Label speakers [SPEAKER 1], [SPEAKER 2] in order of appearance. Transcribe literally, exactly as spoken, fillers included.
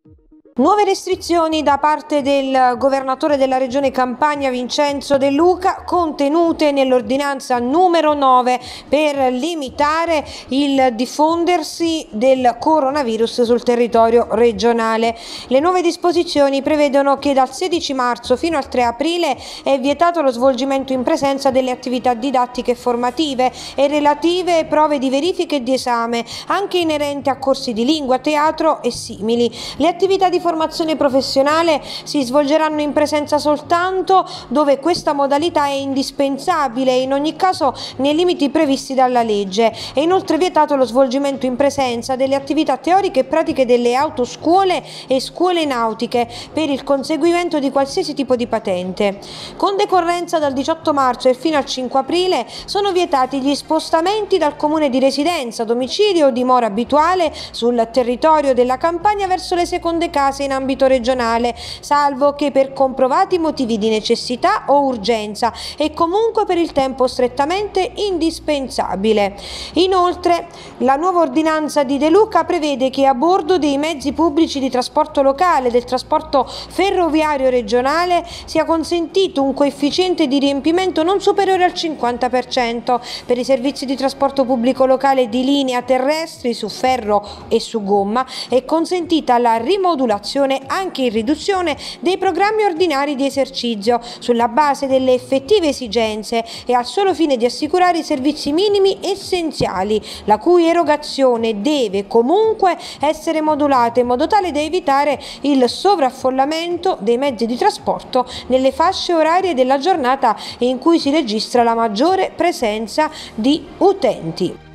[SPEAKER 1] Nuove restrizioni da parte del governatore della regione Campania Vincenzo De Luca, contenute nell'ordinanza numero nove per limitare il diffondersi del coronavirus sul territorio regionale. Le nuove disposizioni prevedono che dal sedici marzo fino al tre aprile è vietato lo svolgimento in presenza delle attività didattiche e formative e relative prove di verifica e di esame, anche inerenti a corsi di lingua, teatro e simili. Le attività di formazione professionale si svolgeranno in presenza soltanto dove questa modalità è indispensabile e in ogni caso nei limiti previsti dalla legge. È inoltre vietato lo svolgimento in presenza delle attività teoriche e pratiche delle autoscuole e scuole nautiche per il conseguimento di qualsiasi tipo di patente. Con decorrenza dal diciotto marzo e fino al cinque aprile sono vietati gli spostamenti dal comune di residenza, domicilio o dimora abituale sul territorio della Campania verso le seconde case in ambito regionale, salvo che per comprovati motivi di necessità o urgenza e comunque per il tempo strettamente indispensabile. Inoltre, la nuova ordinanza di De Luca prevede che a bordo dei mezzi pubblici di trasporto locale, del trasporto ferroviario regionale, sia consentito un coefficiente di riempimento non superiore al cinquanta per cento. Per i servizi di trasporto pubblico locale di linea terrestri su ferro e su gomma è consentita la rimodulazione anche in riduzione dei programmi ordinari di esercizio sulla base delle effettive esigenze e al solo fine di assicurare i servizi minimi essenziali, la cui erogazione deve comunque essere modulata in modo tale da evitare il sovraffollamento dei mezzi di trasporto nelle fasce orarie della giornata in cui si registra la maggiore presenza di utenti.